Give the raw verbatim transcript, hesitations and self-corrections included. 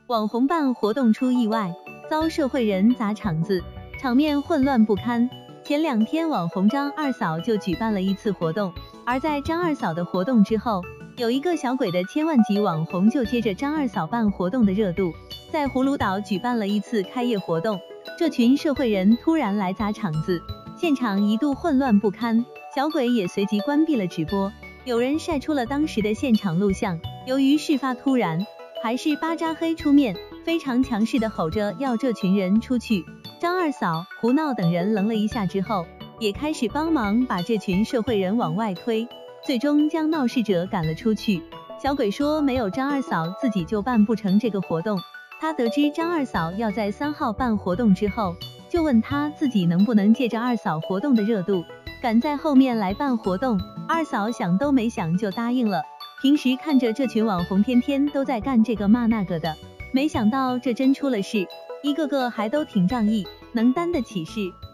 网红办活动出意外，遭社会人砸场子，场面混乱不堪。前两天网红张二嫂就举办了一次活动，而在张二嫂的活动之后，有一个小鬼的千万级网红就接着张二嫂办活动的热度，在葫芦岛举办了一次开业活动，这群社会人突然来砸场子，现场一度混乱不堪，小鬼也随即关闭了直播。有人晒出了当时的现场录像，由于事发突然，还是巴扎黑出面，非常强势的吼着要这群人出去。张二嫂、胡闹等人愣了一下之后，也开始帮忙把这群社会人往外推，最终将闹事者赶了出去。小鬼说没有张二嫂自己就办不成这个活动，他得知张二嫂要在三号办活动之后，就问他自己能不能借着二嫂活动的热度，赶在后面来办活动。二嫂想都没想就答应了。平时看着这群网红天天都在干这个骂那个的，没想到这真出了事，一个个还都挺仗义，能担得起事。